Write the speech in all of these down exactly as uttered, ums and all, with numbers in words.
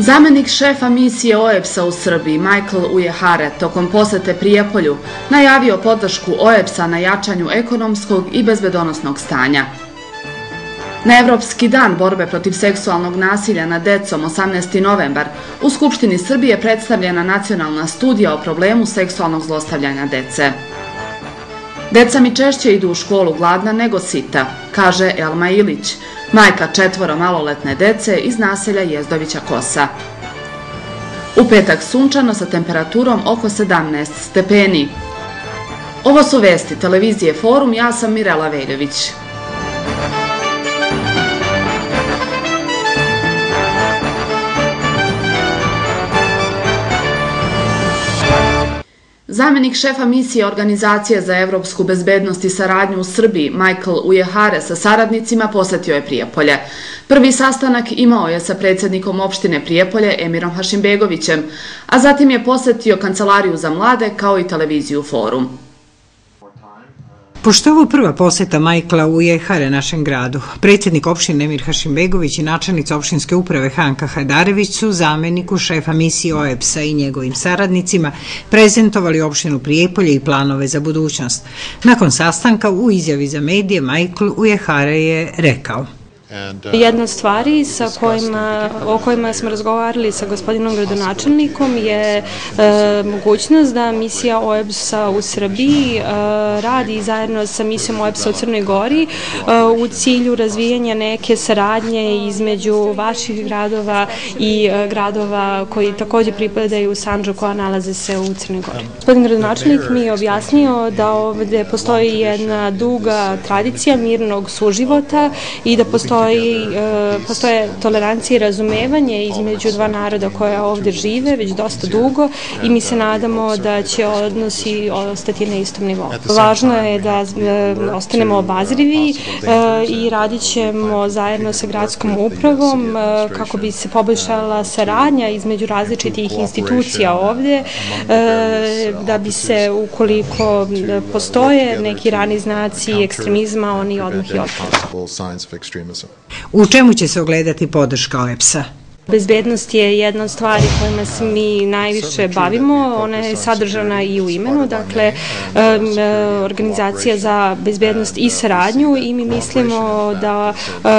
Zamenik šefa misije O E B S-a u Srbiji, Michael Ujehare, tokom posete Prijepolju, najavio podršku O E B S-a na jačanju ekonomskog i bezbedonosnog stanja. Na Evropski dan borbe protiv seksualnog nasilja nad decom, osamnaesti novembar, u Skupštini Srbije predstavljena nacionalna studija o problemu seksualnog zlostavljanja dece. Deca mi češće idu u školu gladna nego sita, kaže Elma Ilić, majka četvoro maloletne dece iz naselja Jezdovića Kosa. U petak sunčano sa temperaturom oko sedamnaest stepeni. Ovo su vesti televizije Forum, ja sam Mirela Veljović. Zamenik šefa misije Organizacije za evropsku bezbednost i saradnju u Srbiji, Michael Ujehare, sa saradnicima posetio je Prijepolje. Prvi sastanak imao je sa predsjednikom opštine Prijepolje, Emirom Hašimbegovićem, a zatim je posetio Kancelariju za mlade kao i televiziju Forum. Pošto je ovo prva poseta Michaela Ujehare našem gradu, predsjednik opštine Emir Hašimbegović i načelnica opštinske uprave Hanka Hajdarević su zameniku šefa misije O E B S-a i njegovim saradnicima prezentovali opštinu Prijepolje i planove za budućnost. Nakon sastanka u izjavi za medije Michael Ujehare je rekao: Jedna od stvari sa kojima, o kojima smo razgovarali sa gospodinom gradonačelnikom je e, mogućnost da misija O E B S-a u Srbiji e, radi zajedno sa misijom O E B S-a u Crnoj Gori e, u cilju razvijanja neke saradnje između vaših gradova i e, gradova koji također pripadaju u Sandžaku, a nalaze se u Crnoj Gori. Gospodin gradonačelnik mi je objasnio da ovdje postoji jedna duga tradicija mirnog suživota i da postoji postoje tolerancija i razumevanje između dva naroda koja ovdje žive već dosta dugo i mi se nadamo da će odnosi ostati na istom nivou. Važno je da ostanemo obazrivi i radit ćemo zajedno sa gradskom upravom kako bi se poboljšala saradnja između različitih institucija ovdje, da bi se, ukoliko postoje neki rani znaci ekstremizma, oni odmah i otkriju. U čemu će se ogledati podrška O E B S-a? Bezbednost je jedna od stvari kojima se mi najviše bavimo, ona je sadržana i u imenu, dakle Organizacija za bezbednost i saradnju, i mi mislimo da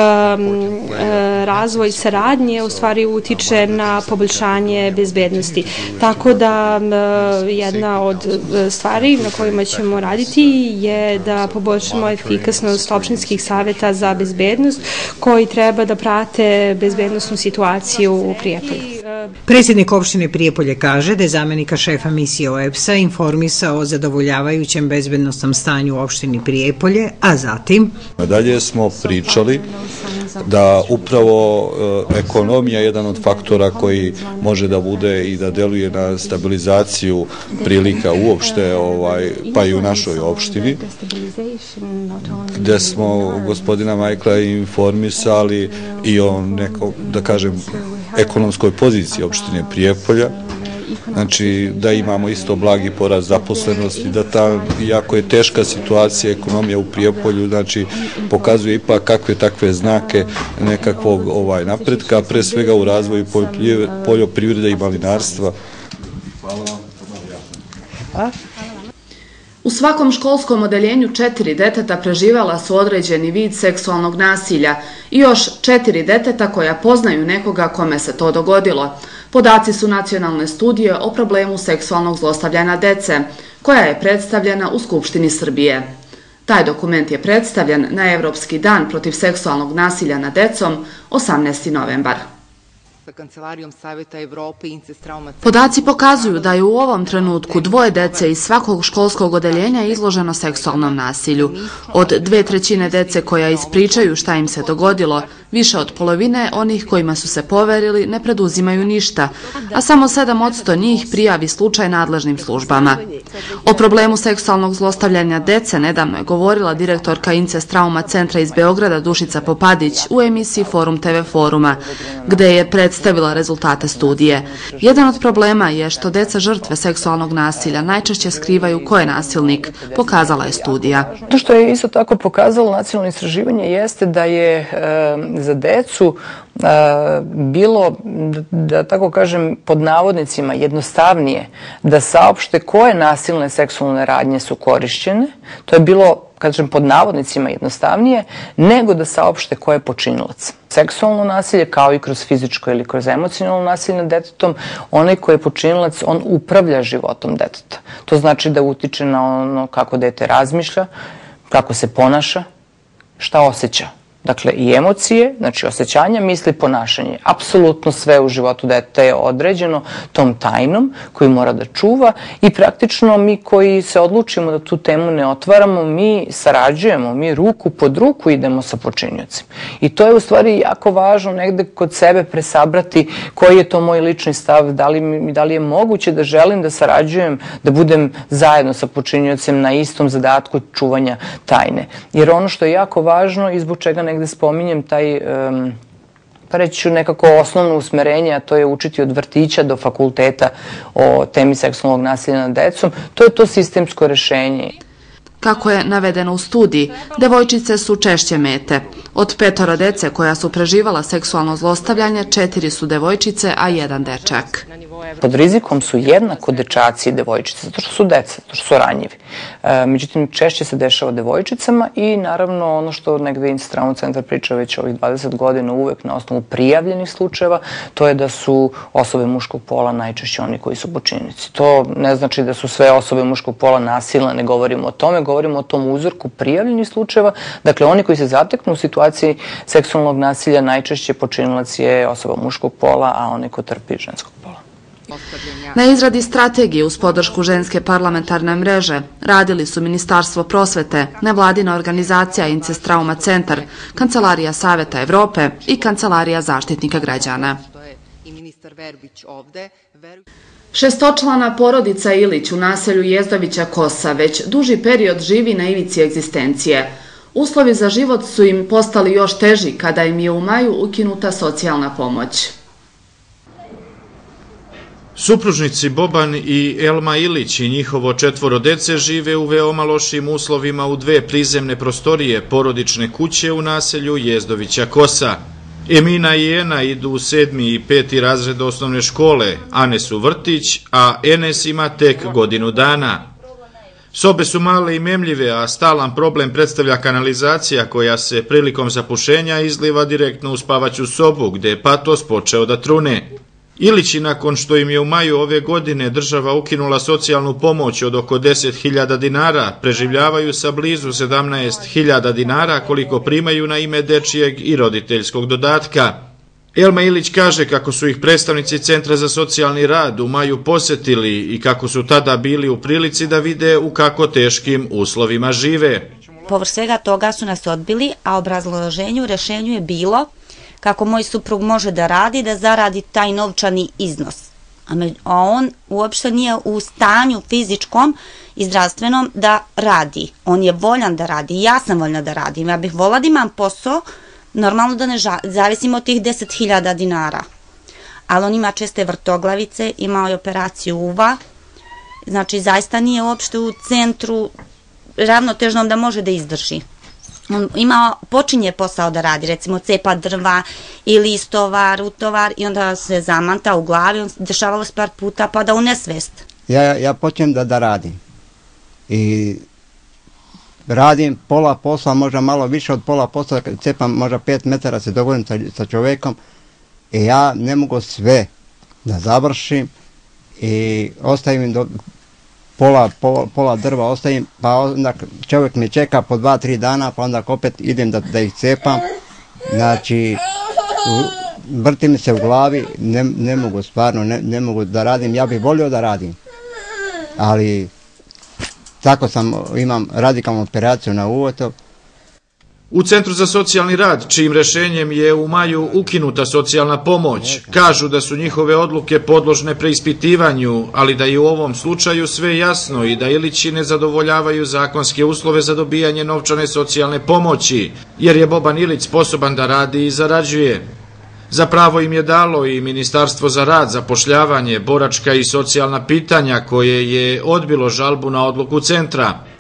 razvoj saradnje u stvari utiče na poboljšanje bezbednosti. Tako da jedna od stvari na kojima ćemo raditi je da poboljšamo efikasnost opštinskih saveta za bezbednost koji treba da prate bezbednosnu situaciju u Prijepolju. Predsjednik opštine Prijepolje kaže da je zamenika šefa misije O E B S-a informisao o zadovoljavajućem bezbednosnom stanju u opštini Prijepolje, a zatim... Dalje smo pričali da upravo ekonomija je jedan od faktora koji može da bude i da deluje na stabilizaciju prilika uopšte, pa i u našoj opštini, gde smo gospodina Michaela informisali i o neko, da kažem, ekonomskoj poziciji opštine Prijepolja, znači da imamo isto blagi porast zaposlenosti, da ta, iako je teška situacija, ekonomija u Prijepolju, znači pokazuje ipak kakve takve znake nekakvog ovaj napretka, pre svega u razvoju poljoprivrede i malinarstva. U svakom školskom odeljenju četiri deteta preživala su određeni vid seksualnog nasilja i još četiri deteta koja poznaju nekoga kome se to dogodilo. Podaci su nacionalne studije o problemu seksualnog zlostavljanja dece, koja je predstavljena u Skupštini Srbije. Taj dokument je predstavljen na Evropski dan protiv seksualnog nasilja nad decom, osamnaesti novembar. Podaci pokazuju da je u ovom trenutku dvoje dece iz svakog školskog odeljenja izloženo seksualnom nasilju. Od dve trećine dece koja ispričaju šta im se dogodilo, više od polovine onih kojima su se poverili ne preduzimaju ništa, a samo sedam posto njih prijavi slučaj nadležnim službama. O problemu seksualnog zlostavljanja dece nedavno je govorila direktorka Incest Trauma centra iz Beograda Dušica Popadić u emisiji Forum te ve Foruma, gde je predstavila rezultate studije. Jedan od problema je što deca žrtve seksualnog nasilja najčešće skrivaju ko je nasilnik, pokazala je studija. To što je isto tako pokazalo nacionalno istraživanje jeste da je za decu bilo, da tako kažem, pod navodnicima jednostavnije da saopšte koje nasilne seksualne radnje su korišćene, to je bilo, kažem, pod navodnicima jednostavnije, nego da saopšte ko je počinilac. Seksualno nasilje, kao i kroz fizičko ili kroz emocionalno nasilje nad detetom, onaj ko je počinilac, on upravlja životom deteta. To znači da utiče na ono kako dete razmišlja, kako se ponaša, šta osjeća. Dakle, i emocije, znači osjećanja, misli, ponašanje. Apsolutno sve u životu deteta je određeno tom tajnom koju mora da čuva i praktično mi koji se odlučimo da tu temu ne otvaramo, mi sarađujemo, mi ruku pod ruku idemo sa počinjocem. I to je u stvari jako važno negde kod sebe presabrati koji je to moj lični stav, da li, da li je moguće da želim da sarađujem, da budem zajedno sa počinjocem na istom zadatku čuvanja tajne. Jer ono što je jako važno i zbog čega negde spominjem taj, pa reći ću nekako osnovno usmerenje, a to je učiti od vrtića do fakulteta o temi seksualnog nasilja nad decom, to je to sistemsko rešenje. Kako je navedeno u studiji, devojčice su češće mete. Od petoro dece koja su preživala seksualno zlostavljanje, četiri su devojčice, a jedan dečak. Pod rizikom su jednako dečaci i devojčice, zato što su deca, zato što su ranjivi. Međutim, češće se dešava devojčicama i naravno ono što negde Incest Trauma centar priča već ovih dvadeset godina uvek na osnovu prijavljenih slučajeva, to je da su osobe muškog pola najčešće oni koji su počinioci. To ne znači da su sve osobe muškog pola nasilne, ne govorimo o tome, govorimo o tom uzorku prijavljenih slučajeva. Dakle, oni koji se zateknu u situaciji seksualnog nasilja, najčešće počinilac je osoba muškog pola, a onaj ko trpi ženskog pola. Na izradi strategije uz podršku ženske parlamentarne mreže radili su Ministarstvo prosvete, nevladina organizacija Incest Trauma centar, Kancelarija Saveta Evrope i Kancelarija Zaštitnika građana. Šestočlana porodica Ilić u naselju Jezdovića Kosa već duži period živi na ivici egzistencije. Uslovi za život su im postali još teži kada im je u maju ukinuta socijalna pomoć. Supružnici Boban i Elma Ilić i njihovo četvoro dece žive u veoma lošim uslovima u dve prizemne prostorije porodične kuće u naselju Jezdovića Kosa. Emina i Ena idu u sedmi i peti razred osnovne škole, Anes u vrtić, a Enes ima tek godinu dana. Sobe su male i memljive, a stalan problem predstavlja kanalizacija koja se prilikom zapušenja izliva direktno u spavaću sobu, gde je patos počeo da trune. Ilići, nakon što im je u maju ove godine država ukinula socijalnu pomoć od oko deset hiljada dinara, preživljavaju sa blizu sedamnaest hiljada dinara koliko primaju na ime dečijeg i roditeljskog dodatka. Elma Ilić kaže kako su ih predstavnici Centra za socijalni rad u maju posetili i kako su tada bili u prilici da vide u kako teškim uslovima žive. Povrh svega toga su nas odbili, a obrazloženju rešenju je bilo kako moj suprug može da radi, da zaradi taj novčani iznos. A on uopšte nije u stanju fizičkom i zdravstvenom da radi. On je voljan da radi, ja sam voljna da radim. Ja bih volila da imam posao, normalno da ne zavisim od tih deset hiljada dinara. Ali on ima česte vrtoglavice, imao je operaciju uva, znači zaista nije uopšte u centru ravnotežnom da može da izdrži. On ima, počinje posao da radi, recimo cepa drva ili istovar, utovar i onda se zamanta u glavi, on dešavalo se par puta pa da u nesvest. Ja, ja počnem da, da radim i radim pola posla, možda malo više od pola posla, cepam možda pet metara se dogovorim sa, sa čovekom i ja ne mogu sve da završim i ostavim do Pola, pola, pola drva ostavim, pa onda čovjek me čeka po dva, tri dana, pa onda opet idem da, da ih cepam. Znači, vrti mi se u glavi, ne, ne mogu stvarno, ne, ne mogu da radim, ja bih volio da radim. Ali, tako sam, imam radikalnu operaciju na uvotu. U Centru za socijalni rad, čijim rešenjem je u maju ukinuta socijalna pomoć, kažu da su njihove odluke podložne preispitivanju, ali da je u ovom slučaju sve jasno i da Ilići ne zadovoljavaju zakonske uslove za dobijanje novčane socijalne pomoći, jer je Boban Ilić sposoban da radi i zarađuje. Za pravo im je dalo i Ministarstvo za rad, zapošljavanje, boračka i socijalna pitanja koje je odbilo žalbu na odluku centra.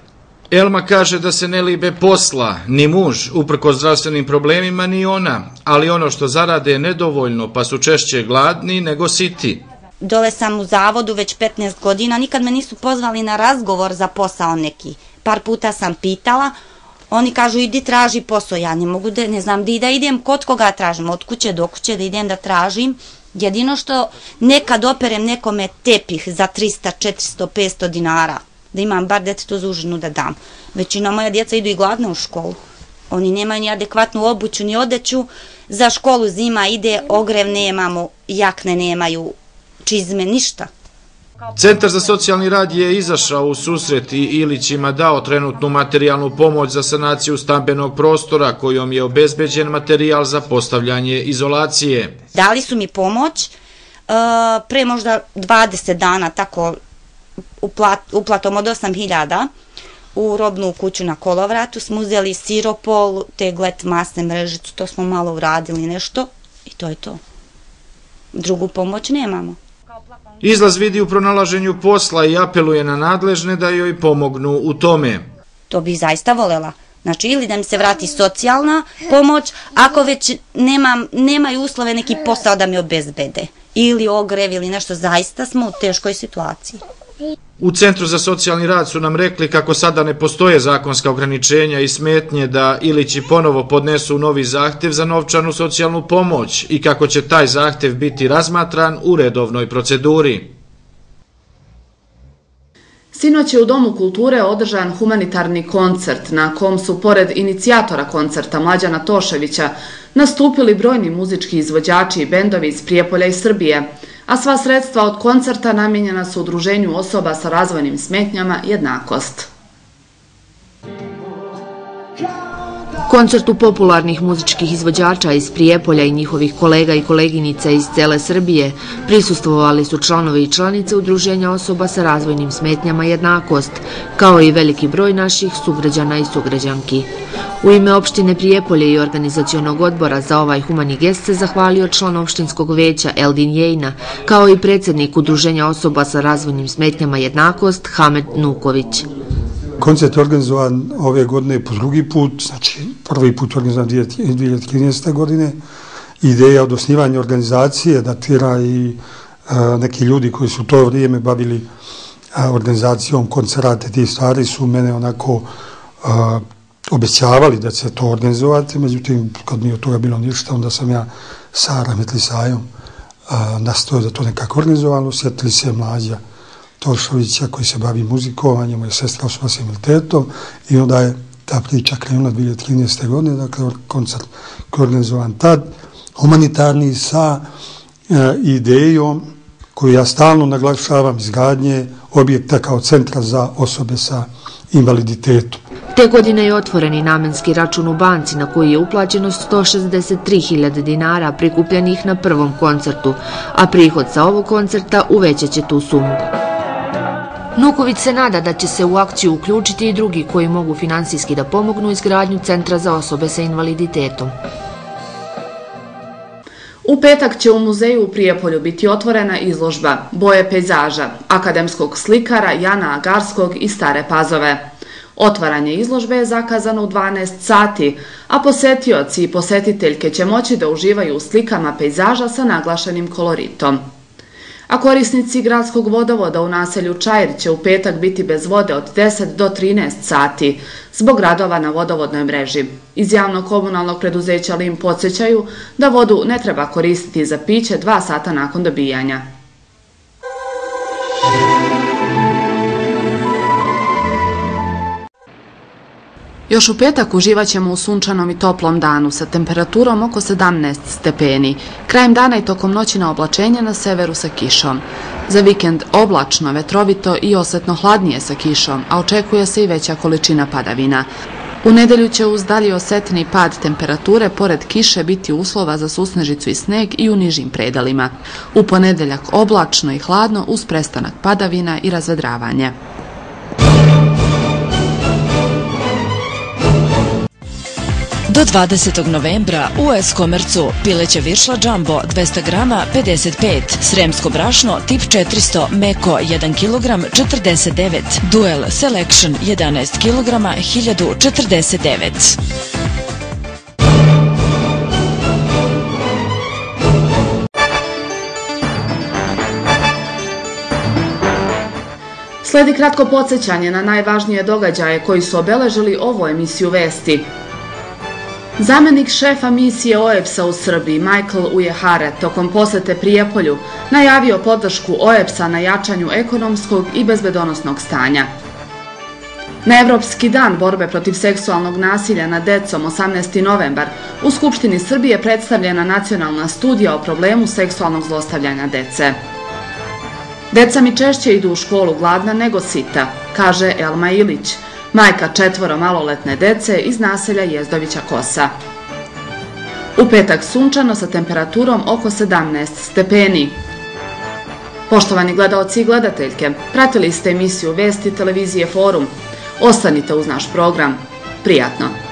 Elma kaže da se ne libe posla, ni muž, uprkos zdravstvenim problemima, ni ona, ali ono što zarade je nedovoljno, pa su češće gladni nego siti. Dole sam u zavodu već petnaest godina, nikad me nisu pozvali na razgovor za posao neki. Par puta sam pitala, oni kažu idi traži posao, ja ne mogu da, ne znam di da idem, kod koga tražim, od kuće do kuće da idem da tražim. Jedino što nekad operem nekome tepih za trista, četiristo, petsto dinara, da imam bar detetu za užinu da dam. Većina moja djeca idu i gladna u školu. Oni nemaju ni adekvatnu obuću, ni odeću. Za školu zima ide, ogrev nemamo, jakne nemaju, čizme, ništa. Centar za socijalni rad je izašao u susret i Ilićima dao trenutnu materijalnu pomoć za sanaciju stambenog prostora kojom je obezbeđen materijal za postavljanje izolacije. Dali su mi pomoć pre možda dvadeset dana, tako uplatom od osam hiljada u robnu kuću na Kolovratu. Smo uzeli siropol, teglet, masne, mrežicu, to smo malo uradili nešto i to je to. Drugu pomoć nemamo. Izlaz vidi u pronalaženju posla i apeluje na nadležne da joj pomognu u tome. To bih zaista volela. Znači, ili da mi se vrati socijalna pomoć, ako već nemam, nemaju uslove neki posao da mi obezbede. Ili ogrev ili nešto, zaista smo u teškoj situaciji. U Centru za socijalni rad su nam rekli kako sada ne postoje zakonska ograničenja i smetnje da Ilići ponovo podnesu novi zahtev za novčanu socijalnu pomoć i kako će taj zahtev biti razmatran u redovnoj proceduri. Sinoć je u Domu kulture održan humanitarni koncert na kom su, pored inicijatora koncerta Mlađana Toševića, nastupili brojni muzički izvođači i bendovi iz Prijepolja i Srbije, a sva sredstva od koncerta namijenjena su udruženju osoba sa razvojnim smetnjama Jednakost. Koncertu popularnih muzičkih izvođača iz Prijepolja i njihovih kolega i koleginica iz cele Srbije prisustvovali su članovi i članice udruženja osoba sa razvojnim smetnjama Jednakost, kao i veliki broj naših sugrađana i sugrađanki. U ime opštine Prijepolje i organizacionog odbora za ovaj humani gest se zahvalio član opštinskog veća Eldin Jejna, kao i predsjednik udruženja osoba sa razvojnim smetnjama Jednakost Hamed Nuković. Koncert je organizovan ove godine po drugi put, znači prvi put je organizovan dvije hiljade trinaeste. godine. Ideja od osnivanja organizacije datira i a, neki ljudi koji su to vrijeme bavili a, organizacijom koncerata, ti stvari su mene onako a, obećavali da će se to organizovati, međutim kad nije od toga bilo ništa, onda sam ja sa Rahmetli Sajom nastojao da to nekako organizovano, sjetili se Mlađa Tošovića koji se bavi muzikovanjem, moja sestra osoba s invaliditetom i onda je ta priča krenula dvije hiljade trinaeste. godine, dakle koncert koji je organizovan tad, humanitarni sa e, idejom koju ja stalno naglašavam, izgradnje objekta kao centra za osobe sa invaliditetom. Te godine je otvoren i namenski račun u banci na koji je uplaćeno sto šezdeset tri hiljade dinara prikupljenih na prvom koncertu, a prihod sa ovog koncerta uvećat će tu sumu. Nuković se nada da će se u akciju uključiti i drugi koji mogu finansijski da pomognu izgradnju centra za osobe sa invaliditetom. U petak će u muzeju u Prijepolju biti otvorena izložba Boje pejzaža akademskog slikara Jana Agarskog iz Stare Pazove. Otvaranje izložbe je zakazano u dvanaest sati, a posetioci i posetiteljke će moći da uživaju u slikama pejzaža sa naglašenim koloritom. A korisnici gradskog vodovoda u naselju Čair će u petak biti bez vode od deset do trinaest sati zbog radova na vodovodnoj mreži. Iz javnog komunalnog preduzeća Lim podsjećaju da vodu ne treba koristiti za piće dva sata nakon dobijanja. Još u petak uživat ćemo u sunčanom i toplom danu sa temperaturom oko sedamnaest stepeni. Krajem dana i tokom noći na oblačenje na severu sa kišom. Za vikend oblačno, vetrovito i osetno hladnije sa kišom, a očekuje se i veća količina padavina. U nedelju će uz dalje osetni pad temperature pored kiše biti uslova za susnežicu i sneg i u nižim predelima. U ponedeljak oblačno i hladno uz prestanak padavina i razvedravanje. Do dvadesetog novembra u S-Komercu pileća viršla Jumbo dvesta grama pedeset pet, sremsko brašno tip četiristo meko jedan kilogram četrdeset devet, Duel Selection jedanaest kilograma hiljadu četrdeset devet. Sledi kratko podsjećanje na najvažnije događaje koji su obeležili ovu emisiju vesti. Zamenik šefa misije O E B S-a u Srbiji, Michael Ujehare, tokom posete Prijepolju, najavio podršku O E B S-a na jačanju ekonomskog i bezbedonosnog stanja. Na Evropski dan borbe protiv seksualnog nasilja nad decom osamnaesti novembar u Skupštini Srbije predstavljena nacionalna studija o problemu seksualnog zlostavljanja dece. Deca mi češće idu u školu gladna nego sita, kaže Elma Ilić, majka četvoro maloletne dece iz naselja Jezdovića Kosa. U petak sunčano sa temperaturom oko sedamnaest stepeni. Poštovani gledaoci i gledateljke, pratili ste emisiju Vesti televizije Forum. Ostanite uz naš program. Prijatno!